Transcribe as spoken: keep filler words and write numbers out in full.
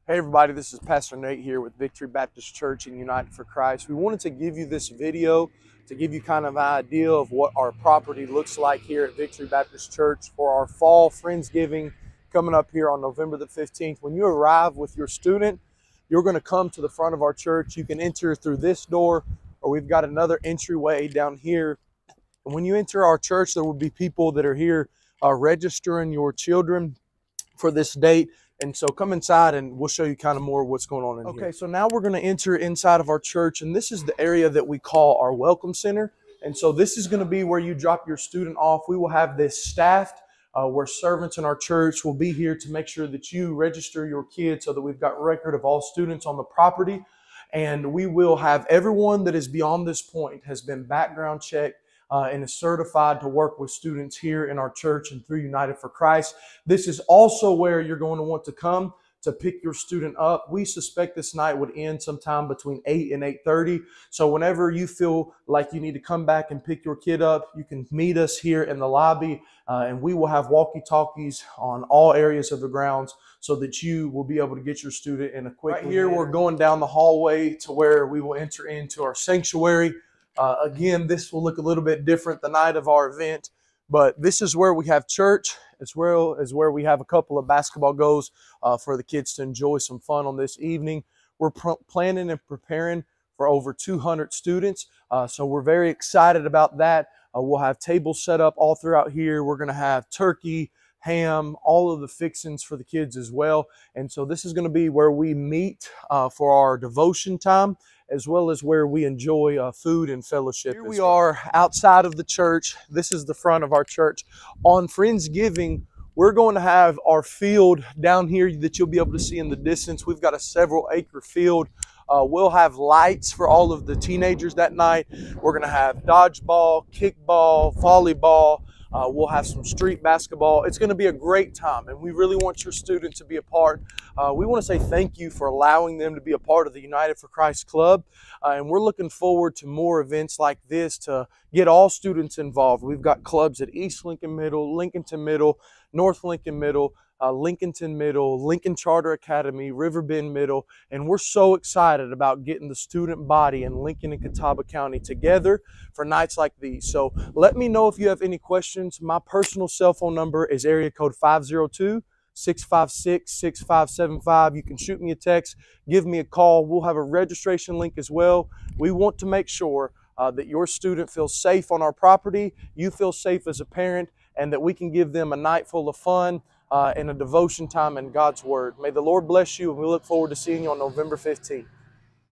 Hey everybody, this is Pastor Nate here with Victory Baptist Church and United for Christ. We wanted to give you this video to give you kind of an idea of what our property looks like here at Victory Baptist Church for our fall Friendsgiving coming up here on November the fifteenth. When you arrive with your student, you're going to come to the front of our church. You can enter through this door, or we've got another entryway down here. And when you enter our church, there will be people that are here uh, registering your children for this date. And so come inside and we'll show you kind of more what's going on in okay, here. Okay, so now we're going to enter inside of our church, and this is the area that we call our Welcome Center. And so this is going to be where you drop your student off. We will have this staffed uh, where servants in our church will be here to make sure that you register your kids so that we've got record of all students on the property. And we will have everyone that is beyond this point has been background checked Uh, and is certified to work with students here in our church and through United for Christ. This is also where you're going to want to come to pick your student up. We suspect this night would end sometime between eight and eight thirty. So whenever you feel like you need to come back and pick your kid up, you can meet us here in the lobby, uh, and we will have walkie-talkies on all areas of the grounds so that you will be able to get your student in a quick Right here, we're going down the hallway to where we will enter into our sanctuary. Uh, again, this will look a little bit different the night of our event, but this is where we have church as well as where we have a couple of basketball goals uh, for the kids to enjoy some fun on this evening. We're planning and preparing for over two hundred students, uh, so we're very excited about that. Uh, we'll have tables set up all throughout here. We're going to have turkey, ham, all of the fixings for the kids as well. And so this is going to be where we meet uh, for our devotion time, as well as where we enjoy uh, food and fellowship. Here we are outside of the church. This is the front of our church. On Friendsgiving, we're going to have our field down here that you'll be able to see in the distance. We've got a several acre field. Uh, we'll have lights for all of the teenagers that night. We're going to have dodgeball, kickball, volleyball. Uh, we'll have some street basketball. It's going to be a great time, and we really want your students to be a part. Uh, we want to say thank you for allowing them to be a part of the United for Christ Club, uh, and we're looking forward to more events like this to get all students involved. We've got clubs at East Lincoln Middle, Lincolnton Middle, North Lincoln Middle, Uh, Lincolnton Middle, Lincoln Charter Academy, Riverbend Middle, and we're so excited about getting the student body in Lincoln and Catawba County together for nights like these. So let me know if you have any questions. My personal cell phone number is area code five zero two, six five six, six five seven five. You can shoot me a text, give me a call. We'll have a registration link as well. We want to make sure uh, that your student feels safe on our property, you feel safe as a parent, and that we can give them a night full of fun Uh, and a devotion time in God's Word. May the Lord bless you, and we look forward to seeing you on November fifteenth.